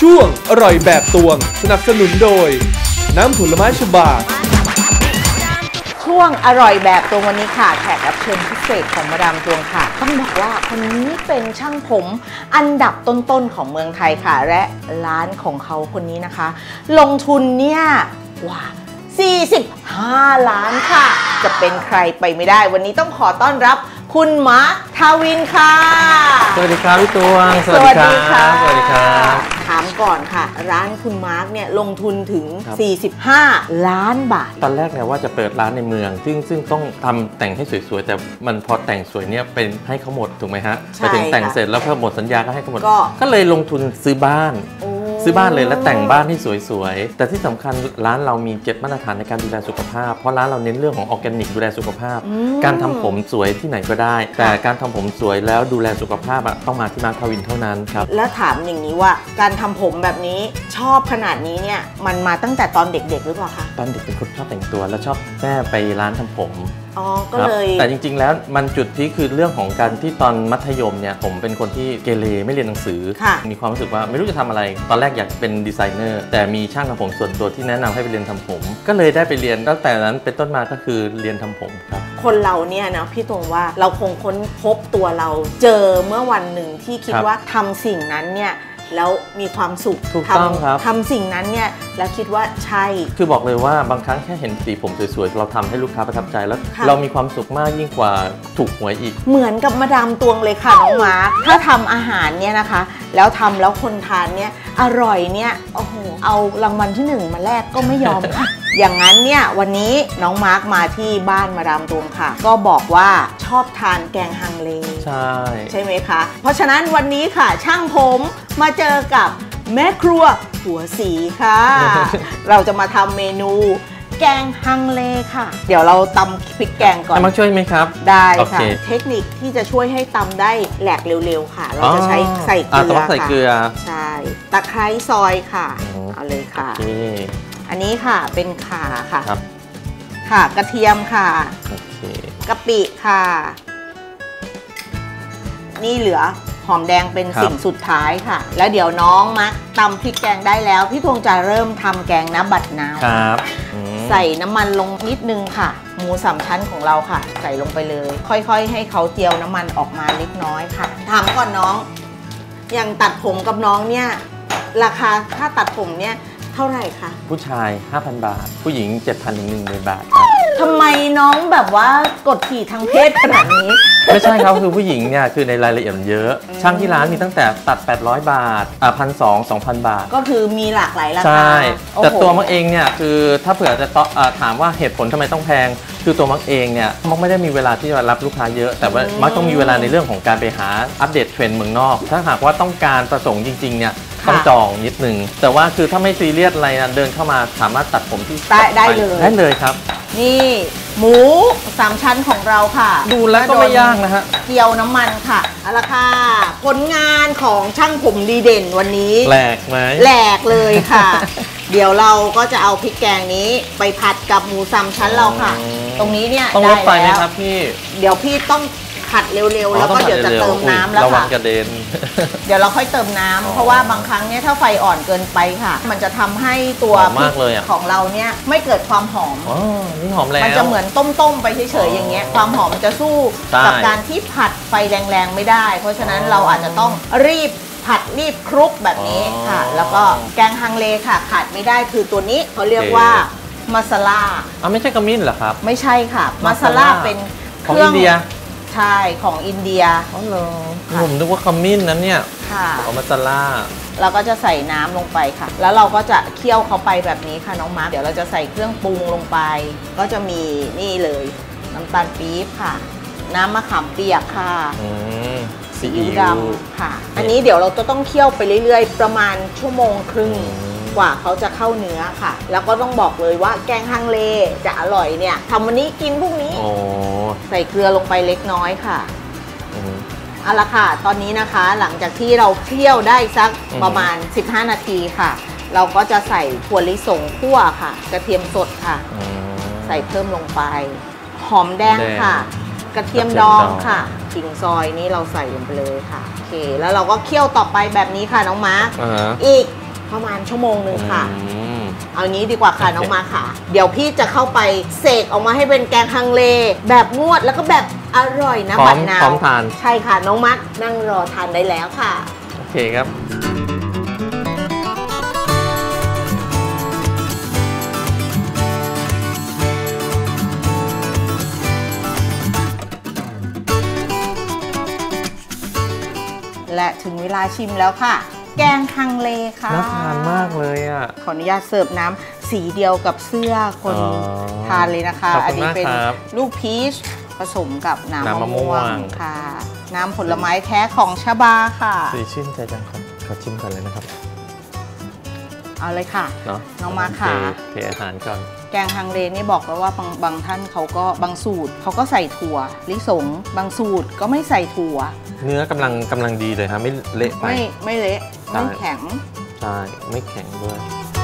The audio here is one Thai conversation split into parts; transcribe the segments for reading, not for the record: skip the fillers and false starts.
ช่วงอร่อยแบบตวงสนับสนุนโดยน้ำผลไม้ฉบาช่วงอร่อยแบบตวงวันนี้ค่ะแขกรับเชิญพิเศษของมาดามตวงค่ะต้องบอกว่าคนนี้เป็นช่างผมอันดับต้นๆของเมืองไทยค่ะและร้านของเขาคนนี้นะคะลงทุนเนี่ยว่า45 ล้านค่ะจะเป็นใครไปไม่ได้วันนี้ต้องขอต้อนรับคุณมาร์ค ทาวินค่ะสวัสดีครับพี่ตวงสวัสดีค่ะสวัสดีครับถามก่อนค่ะร้านคุณมาร์คเนี่ยลงทุนถึง45 ล้านบาทตอนแรกเนี่ยว่าจะเปิดร้านในเมืองซึ่งต้องทำแต่งให้สวยๆแต่มันพอแต่งสวยเนี่ยเป็นให้เขาหมดถูกไหมฮะไปถึงแต่งเสร็จแล้วพอหมดสัญญาก็ให้เขาหมดก็เลยลงทุนซื้อบ้านเลยแล้วแต่งบ้านให้สวยๆแต่ที่สำคัญร้านเรามี7 มาตรฐานในการดูแลสุขภาพเพราะร้านเราเน้นเรื่องของออร์แกนิกดูแลสุขภาพการทำผมสวยที่ไหนก็ได้แต่การทำผมสวยแล้วดูแลสุขภาพต้องมาที่มาร์ค ทาวินเท่านั้นครับแล้วถามอย่างนี้ว่าการทำผมแบบนี้ชอบขนาดนี้เนี่ยมันมาตั้งแต่ตอนเด็กๆหรือเปล่าคะตอนเด็กเป็นคนชอบแต่งตัวแล้วชอบแม่ไปร้านทำผมก็เลยแต่จริงๆแล้วมันจุดที่คือเรื่องของการที่ตอนมัธยมเนี่ยผมเป็นคนที่เกเรไม่เรียนหนังสือมีความรู้สึกว่าไม่รู้จะทำอะไรตอนแรกอยากเป็นดีไซเนอร์แต่มีช่างทำผมส่วนตัวที่แนะนำให้ไปเรียนทำผมก็เลยได้ไปเรียนตั้งแต่นั้นเป็นต้นมาก็คือเรียนทำผมครับคนเราเนี่ยนะพี่ตรงว่าเราคงค้นพบตัวเราเจอเมื่อวันหนึ่งที่คิดว่าทำสิ่งนั้นเนี่ยแล้วมีความสุขถูกต้องครับทำสิ่งนั้นเนี่ยแล้วคิดว่าใช่คือบอกเลยว่าบางครั้งแค่เห็นสีผมสวยๆเราทำให้ลูกค้าประทับใจแล้วเรามีความสุขมากยิ่งกว่าถูกหวยอีกเหมือนกับมาดามตวงเลยค่ะน้องมาร์คถ้าทำอาหารเนี่ยนะคะแล้วทำแล้วคนทานเนี่ยอร่อยเนี่ยโอ้โหเอารางวัลที่1มาแลกก็ไม่ยอมค่ะอย่างนั้นเนี่ยวันนี้น้องมาร์คมาที่บ้านมาดามตวงค่ะก็บอกว่าชอบทานแกงฮังเลใช่ไหมคะเพราะฉะนั้นวันนี้ค่ะช่างผมมาเจอกับแม่ครัวหัวสีค่ะ เราจะมาทำเมนูแกงฮังเลค่ะเดี๋ยวเราตำพริกแกงก่อนมาช่วยไหมครับได้ค่ะเทคนิคที่จะช่วยให้ตำได้แหลกเร็วๆค่ะเราจะใช้ใส่เกลือค่ะใช่ตะไคร้ซอยค่ะเอาเลยค่ะอันนี้ค่ะเป็นข่าค่ะค่ะกระเทียมค่ะกะปิค่ะนี่เหลือหอมแดงเป็นสิ่งสุดท้ายค่ะแล้วเดี๋ยวน้องมักตำพริกแกงได้แล้วพี่ธงจะเริ่มทำแกงน้ำบัดนาวใส่น้ำมันลงนิดนึงค่ะหมู3 ชั้นของเราค่ะใส่ลงไปเลยค่อยๆให้เขาเจียวน้ำมันออกมาเล็กน้อยค่ะถามก่อนน้องอย่างตัดผมกับน้องเนี่ยราคาถ้าตัดผมเนี่ยเท่าไหร่คะผู้ชาย 5,000 บาทผู้หญิง 7,000 ถึง 10,000 บาทครับทำไมน้องแบบว่ากดขี่ทางเพศขนาดนี้ไม่ใช่ครับคือผู้หญิงเนี่ยคือในรายละเอียดเยอะช่างที่ร้านมีตั้งแต่ตัด800 บาท1,200 2,000 บาทก็คือมีหลากหลายราคาใช่แต่ตัวมักเองเนี่ยคือถ้าเผื่อจะถามว่าเหตุผลทำไมต้องแพงคือตัวมักเองเนี่ยมักไม่ได้มีเวลาที่จะรับลูกค้าเยอะแต่ว่ามักต้องมีเวลาในเรื่องของการไปหาอัปเดตเทรนด์เมืองนอกถ้าหากว่าต้องการประสงค์จริงๆเนี่ยต้องจองนิดนึงแต่ว่าคือถ้าไม่ซีเรียสอะไรเดินเข้ามาสามารถตัดผมที่ได้เลยครับนี่หมู3 ชั้นของเราค่ะดูแล้วก็ไม่ยากนะฮะเจียวน้ำมันค่ะเอาละค่ะผลงานของช่างผมดีเด่นวันนี้แหลกไหมแหลกเลยค่ะ เดี๋ยวเราก็จะเอาพริกแกงนี้ไปผัดกับหมู3 ชั้นเราค่ะตรงนี้เนี่ยต้องลดไฟไหมครับพี่เดี๋ยวพี่ต้องผัดเร็วๆแล้วก็เดี๋ยวจะเติมน้ำแล้วค่ะระวังกระเด็นเดี๋ยวเราค่อยเติมน้ำเพราะว่าบางครั้งเนี่ยถ้าไฟอ่อนเกินไปค่ะมันจะทำให้ตัวพริกของเราเนี่ยไม่เกิดความหอมนี่หอมแล้วมันจะเหมือนต้มๆไปเฉยๆอย่างเงี้ยความหอมมันจะสู้กับการที่ผัดไฟแรงๆไม่ได้เพราะฉะนั้นเราอาจจะต้องรีบผัดรีบคลุกแบบนี้ค่ะแล้วก็แกงฮังเลค่ะขาดไม่ได้คือตัวนี้เขาเรียกว่ามาซาล่าไม่ใช่ขมิ้นเหรอครับไม่ใช่ค่ะมาซาล่าเป็นเครื่องอินเดียใช่ของอินเดียผมนึกว่าขมิ้นนั้นเนี่ยค่ะเอามาซาล่าเราก็จะใส่น้ำลงไปค่ะแล้วเราก็จะเคี่ยวเขาไปแบบนี้ค่ะน้องมาร์คเดี๋ยวเราจะใส่เครื่องปรุงลงไปก็จะมีนี่เลยน้ำตาลปี๊บค่ะน้ำมะขามเปียกค่ะซีอิ๊วดำค่ะอันนี้เดี๋ยวเราจะต้องเคี่ยวไปเรื่อยๆประมาณ1.5 ชั่วโมงกว่าเขาจะเข้าเนื้อค่ะแล้วก็ต้องบอกเลยว่าแกงฮังเลจะอร่อยเนี่ยทำวันนี้กินพรุ่งนี้ใส่เกลือลงไปเล็กน้อยค่ะเอาละค่ะตอนนี้นะคะหลังจากที่เราเคี่ยวได้สักประมาณ15 นาทีค่ะเราก็จะใส่ถั่วลิสงคั่วค่ะกระเทียมสดค่ะใส่เพิ่มลงไปหอมแดงค่ะกระเทียมดองค่ะขิงซอยนี้เราใส่ลงไปเลยค่ะโอเคแล้วเราก็เคี่ยวต่อไปแบบนี้ค่ะน้องมาร์คอีกประมาณชั่วโมงหนึ่งค่ะมเอางี้ดีกว่าค่ะโอเคน้องมาค่ะ เดี๋ยวพี่จะเข้าไปเสกออกมาให้เป็นแกงฮังเลแบบงวดแล้วก็แบบอร่อยนะพร้อบัมดนาวพร้อมทานใช่ค่ะน้องมักนั่งรอทานได้แล้วค่ะโอเคครับและถึงเวลาชิมแล้วค่ะ แกงฮังเลค่ะน่าทานมากเลยอ่ะขออนุญาตเสิร์ฟน้ำสีเดียวกับเสื้อคนอ๋อทานเลยนะคะขอบคุณอันี้เป็นมากครับลูกพีชผสมกับน้ำน้ำมะมะม่ม่ววงงค่ะ น้ำผลไม้แท้ของชบาค่ะสีชื่นใจจังขอชิมก่อนเลยนะครับเอาเลยค่ะเนาะน้องมาค่ะเทอาหารก่อนแกงฮังเลนี่บอกแล้วว่าบางท่านเขาก็บางสูตรเขาก็ใส่ถั่วลิสงบางสูตรก็ไม่ใส่ถั่วเนื้อกำลังดีเลยครับไม่เละไปไม่เละใช่ไม่แข็งใช่ไม่แข็งด้วย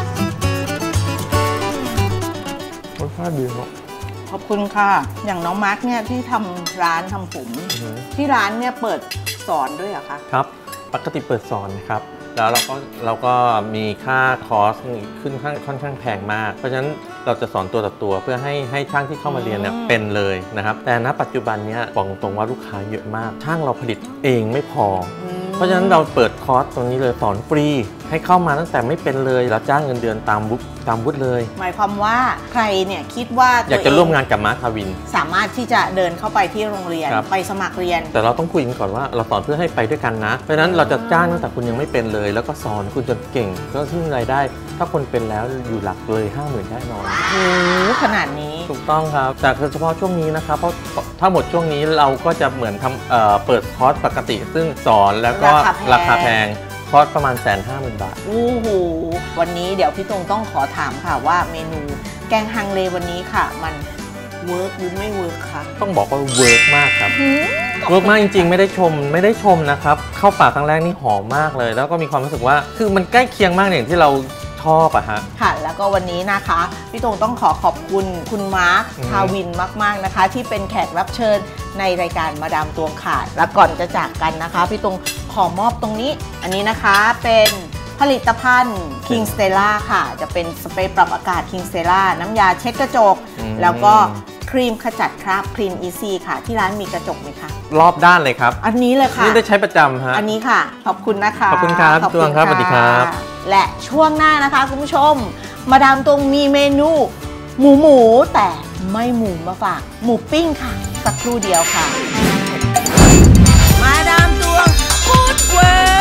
รสชาติดีเนาะขอบคุณค่ะ อย่างน้องมาร์กเนี่ยที่ทำร้านทำผมอือฮึที่ร้านเนี่ยเปิดสอนด้วยเหรอคะครับปกติเปิดสอนครับแล้วเราก็มีค่าคอร์สขึ้นค่อนข้างแพงมาก เพราะฉะนั้นเราจะสอนตัวต่อตัวเพื่อให้ช่างที่เข้ามาเรียนเนี่ยเป็นเลยนะครับแต่ณปัจจุบันเนี้ยบอกตรงว่าลูกค้าเยอะมาก ช่างเราผลิตเองไม่พอ เพราะฉะนั้นเราเปิดคอร์สตรงนี้เลยสอนฟรีให้เข้ามาตั้งแต่ไม่เป็นเลยแล้วจ้างเงินเดือนตามวุฒิเลยหมายความว่าใครเนี่ยคิดว่าอยากจะร่วมงานกับมาร์คทาวินสามารถที่จะเดินเข้าไปที่โรงเรียนครับไปสมัครเรียนแต่เราต้องคุยกันก่อนว่าเราสอนเพื่อให้ไปด้วยกันนะ เพราะฉะนั้นเราจะจ้างตั้งแต่คุณยังไม่เป็นเลย แล้วก็สอนคุณจนเก่ง ก็ซึ่งรายได้ ถ้าคนเป็นแล้วอยู่หลักเลย 50,000แน่นอนโอ้ขนาดนี้ถูกต้องครับแต่เฉพาะช่วงนี้นะครับเพราะถ้าหมดช่วงนี้เราก็จะเหมือนทำเปิดคอร์สปกติ ซึ่งสอนแล้วก็ราคาแพงคอร์สประมาณ150,000 บาทโอ้โหวันนี้เดี๋ยวพี่ตรงต้องขอถามค่ะว่าเมนูแกงฮังเลวันนี้ค่ะ มันเวิร์กหรือไม่เวิร์กคะต้องบอกว่าเวิร์กมากครับ เวิร์กมากจริงๆไม่ได้ชมนะครับเข้าปากครั้งแรกนี่หอมมากเลย แล้วก็มีความรู้สึกว่าคือมันใกล้เคียงมากอย่างที่เราชอบอะฮะค่ะแล้วก็วันนี้นะคะพี่ตรงต้องขอบคุณคุณมาร์คอืมทาวินมากๆนะคะ ที่เป็นแขกรับเชิญในรายการมาดามตวงขาดและก่อนจะจากกันนะคะพี่ตรงขอมอบตรงนี้ อันนี้นะคะเป็นผลิตภัณฑ์ King Stella ค่ะ จะเป็นสเปรย์ปรับอากาศ King Stella น้ำยาเช็ดกระจก แล้วก็ครีมขจัดคราบ Clean Easy ค่ะ ที่ร้านมีกระจกไหมคะรอบด้านเลยครับอันนี้เลยค่ะนี่ได้ใช้ประจำฮะอันนี้ค่ะ ขอบคุณนะคะขอบคุณครับพี่ตวงครับสวัสดีครับและช่วงหน้านะคะคุณผู้ชม มาดามตวงมีเมนูหมูแต่ไม่หมูมาฝาก หมูปิ้งค่ะ สักครู่เดียวค่ะ มาดามตวงฟู้ดเวิร์